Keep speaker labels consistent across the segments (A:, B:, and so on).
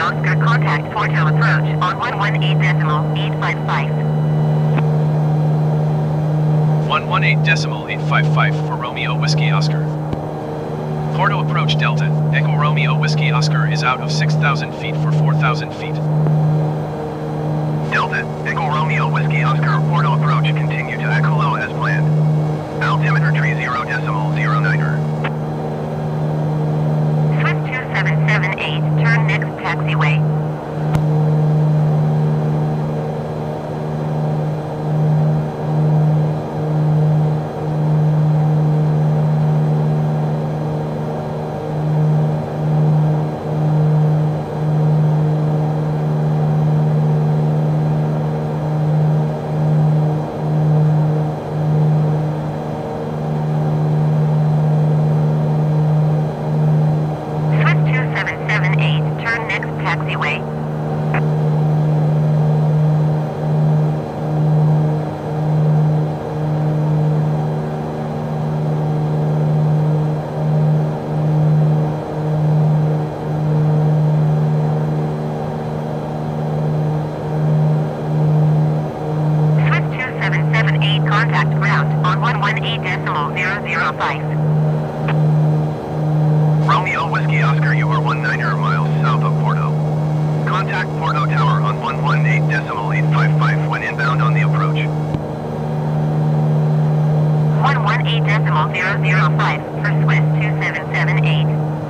A: Oscar, contact Porto approach on 118.855.
B: 118.855 for Romeo Whiskey Oscar. Porto approach Delta, Echo Romeo Whiskey Oscar is out of 6,000 feet for 4,000 feet.
C: Delta, Echo Romeo Whiskey Oscar, Porto approach, continue to Echo Low as planned. Altimeter tree 0.09er.
A: Swift 2778, turn next taxiway. Taxiway. Swift 2778, contact ground on 118.005.
C: Romeo Whiskey Oscar, you are 19 miles south of Porto. Contact Porto Tower on 118.855 when inbound on the approach.
A: 118.005 for Swiss 2778.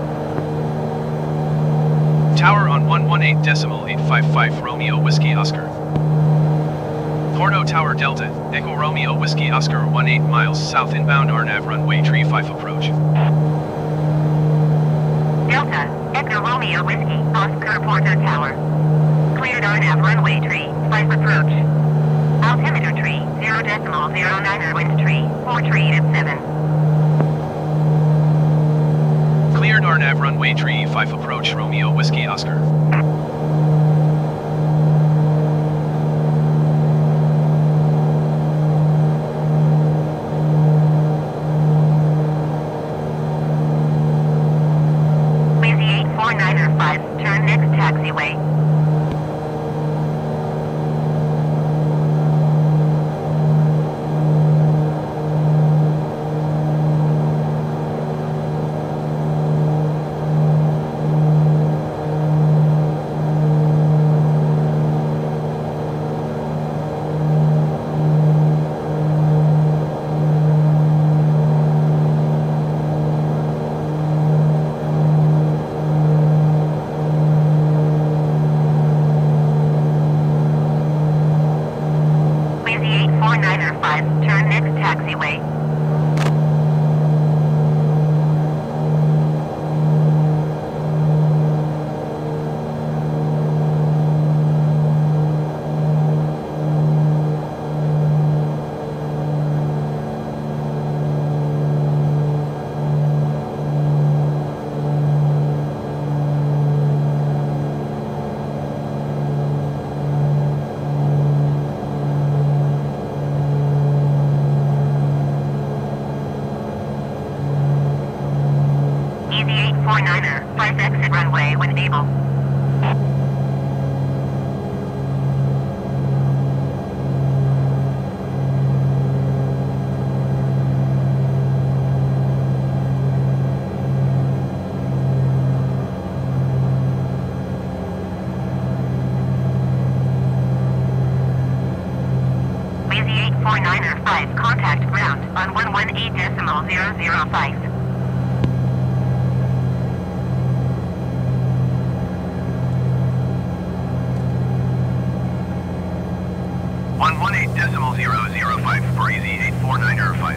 B: Tower on 118.855 Romeo Whiskey Oscar. Porto Tower Delta, Echo Romeo Whiskey Oscar 18 miles south inbound Arnav runway tree 5 approach.
A: Delta, Echo Romeo Whiskey, Oscar Porto Tower. Cleared Arnav runway tree, 5 approach. Altimeter tree, 0.09er wind tree, 4 tree at 7.
B: Cleared Arnav runway tree 5 approach Romeo Whiskey Oscar.
A: Turn next taxiway. Turn next taxiway. Easy 849er, 5 exit runway when able. Easy 849er, 5, contact ground on 118.005.
C: 118.005 for easy 849er 5.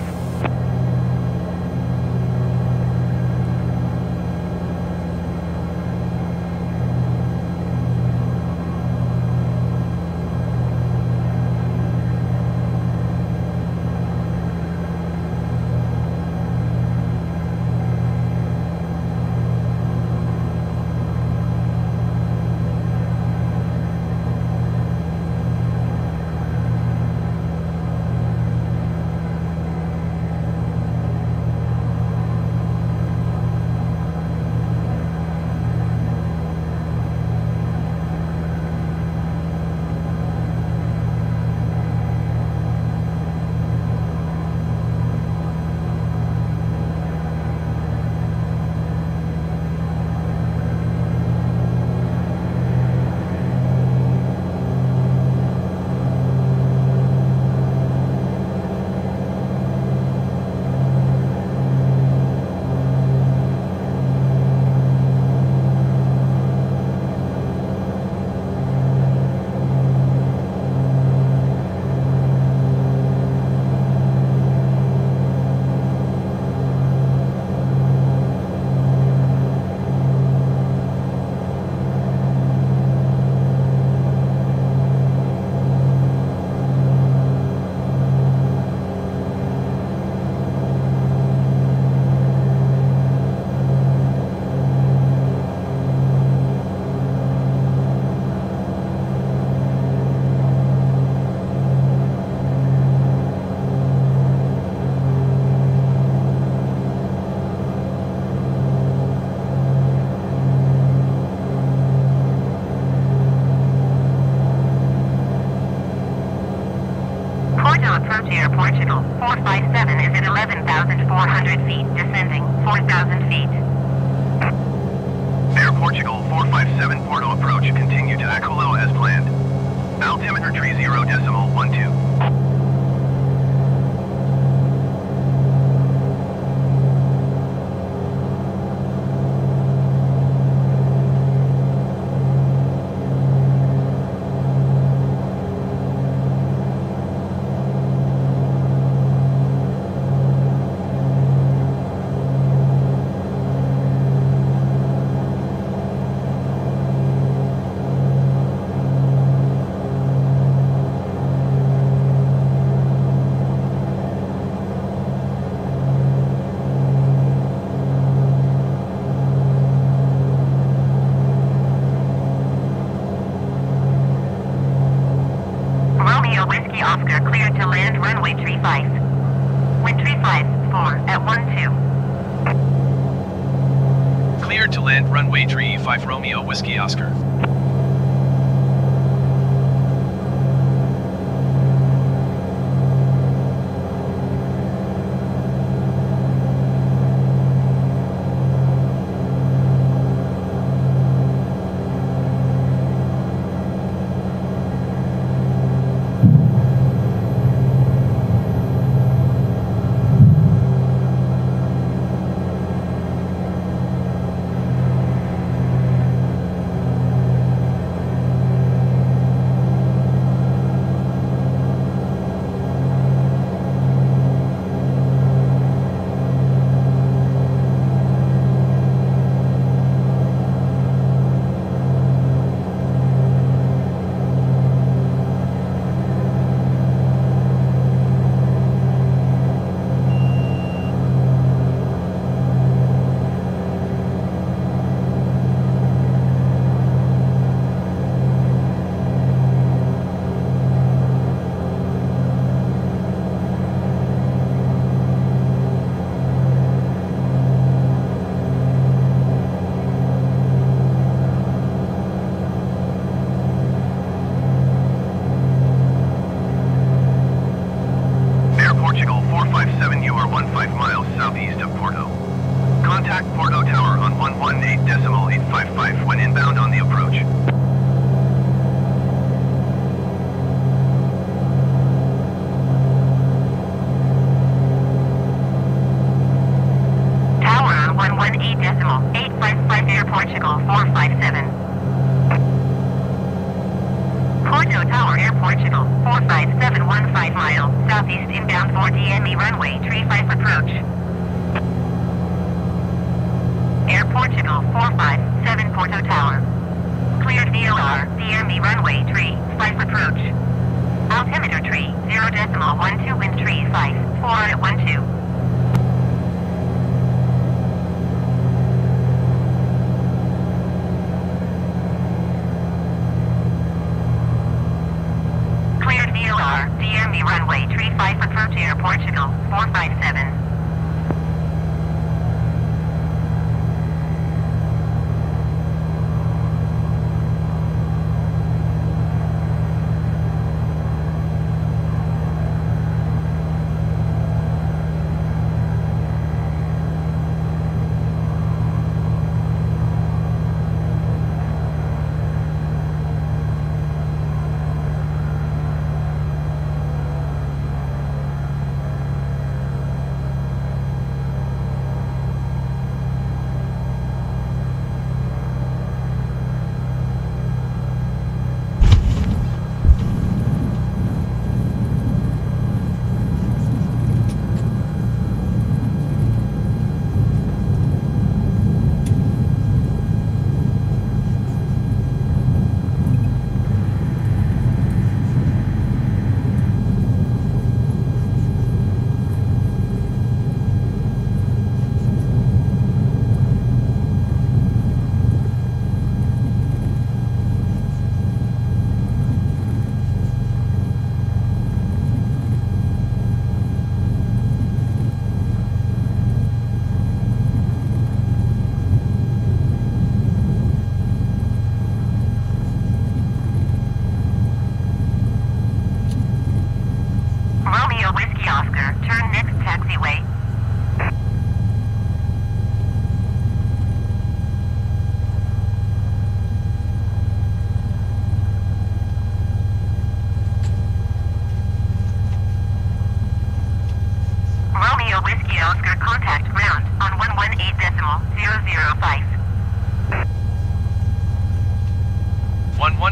A: feet, descending 4,000 feet.
C: Air Portugal 457 Porto approach, continue to Aculo as planned. Altimeter tree 0.12.
A: Romeo Whiskey Oscar cleared to land runway tree 5. Wind tree 5, 4 at 12.
B: Cleared to land runway tree 5 Romeo Whiskey Oscar.
C: Portugal 457, you are 15 miles southeast of Porto. Contact Porto Tower on 118.855 when inbound on the approach.
A: Tower 118.855 Air Portugal 457. Porto Tower Air Portugal 45715 miles southeast inbound for DME runway tree 5 approach. Air Portugal 457 Porto Tower. Cleared VOR DME runway tree 5 approach. Altimeter tree 0.12 wind tree 5 4 at 12. VOR, DME runway tree 5 approach Air Portugal 457.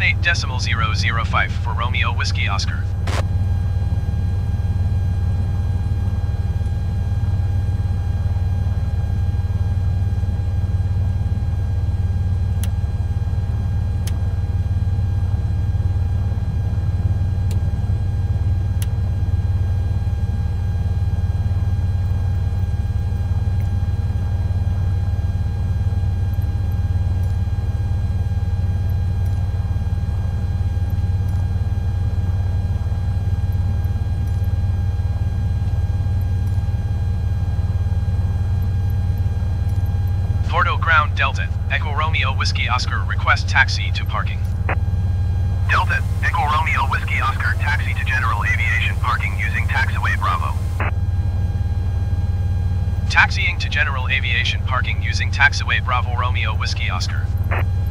B: 118.005 for Romeo Whiskey Oscar. Porto Ground Delta, Echo Romeo Whiskey Oscar, request taxi to parking.
C: Delta, Echo Romeo Whiskey Oscar, taxi to General Aviation Parking using Taxiway Bravo.
B: Taxiing to General Aviation Parking using Taxiway Bravo Romeo Whiskey Oscar.